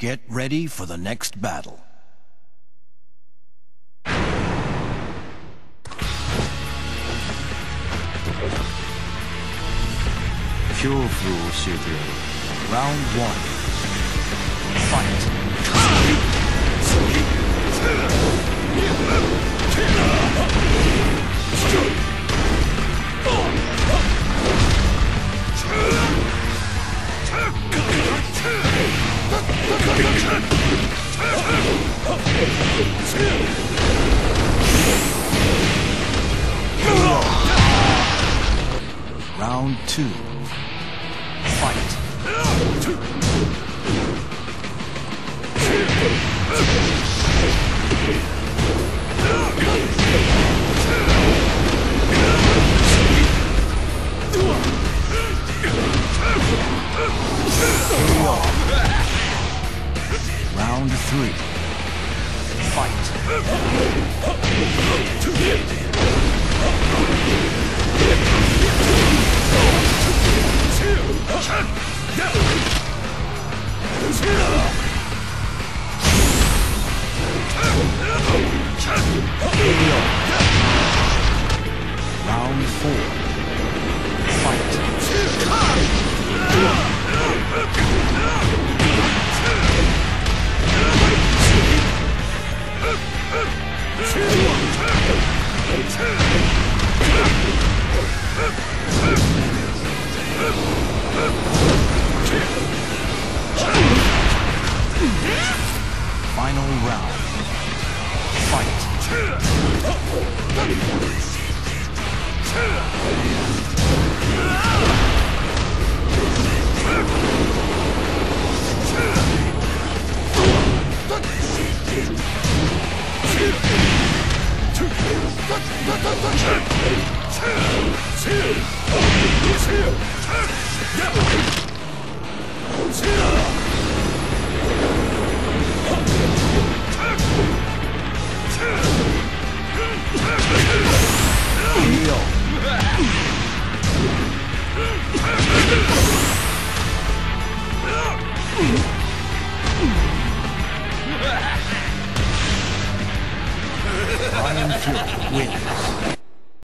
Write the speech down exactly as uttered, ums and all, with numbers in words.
Get ready for the next battle. 恐怖を教えてやる。Round one. Fight. Round two. Fight. Round three. Fight. Round four. Fight. Final round. Fight. K O.